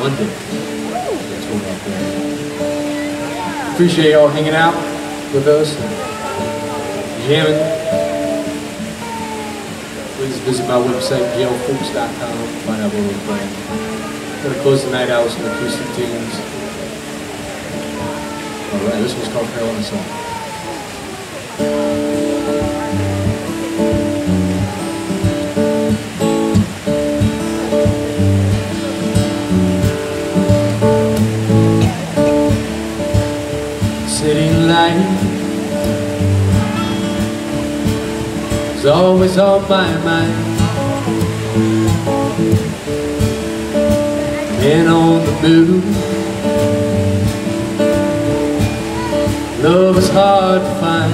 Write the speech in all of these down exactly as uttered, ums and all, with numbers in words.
Monday. That's what we're up there. Appreciate y'all hanging out with us, jamming. Please visit my website, G L Folks dot com, to find out what we're playing. I'm going to close the night out with some acoustic tunes. Alright, this one's called Carolina Song. City life is always on my mind, and on the move. Love is hard to find.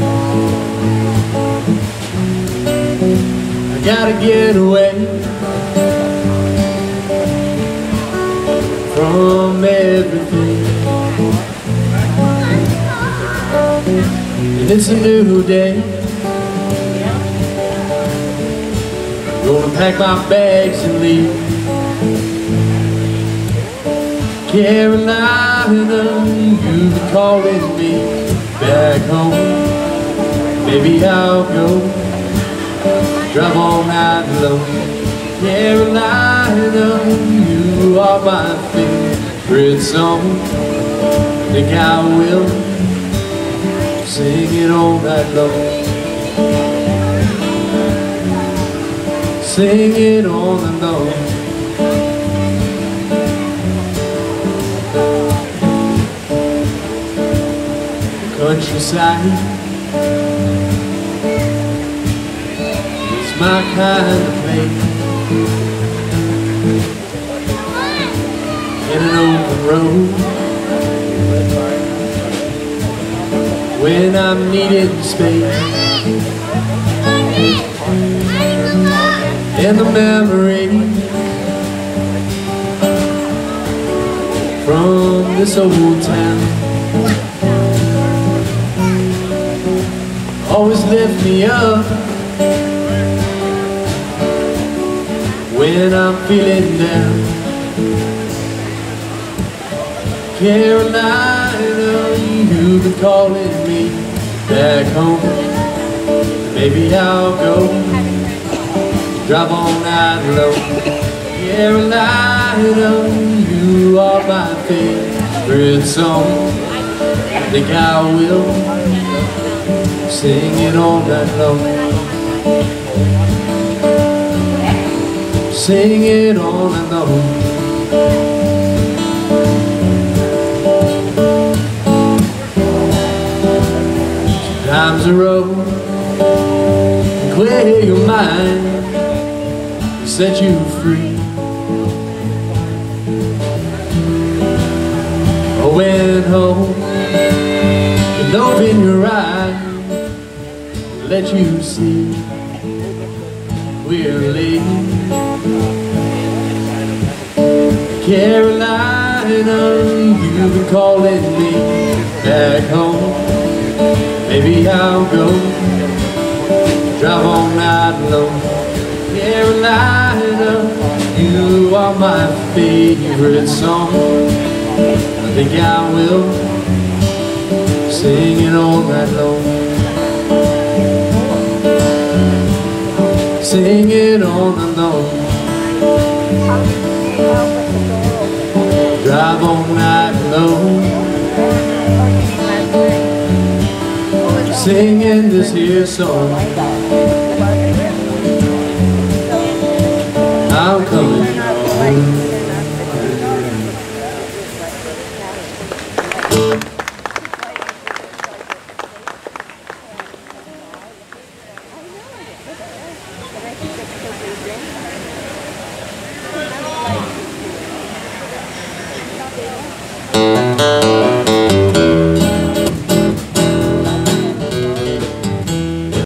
I gotta get away from everything. And it's a new day. I'm gonna pack my bags and leave Carolina. You've been calling me back home. Maybe I'll go drive all night long. Carolina, you are my favorite song. Think I will sing it all night long. Sing it all night long. Countryside is my kind of place. In an open road, when I'm needing space, and the memory from this old town always lift me up when I'm feeling down. Carolina, you've been calling me back home. Maybe I'll go drive all night long. Carolina, you are my favorite song. I think I will sing it all night long. Sing it all night long. Sometimes the road can clear your mind, set you free. I went home and open your eyes, let you see we're late. Carolina, you've been calling me back home. Maybe I'll go drive all night long. Carolina, you are my favorite song. I think I will sing it all night long. Sing it all night long. Drive all night long, singing this here song.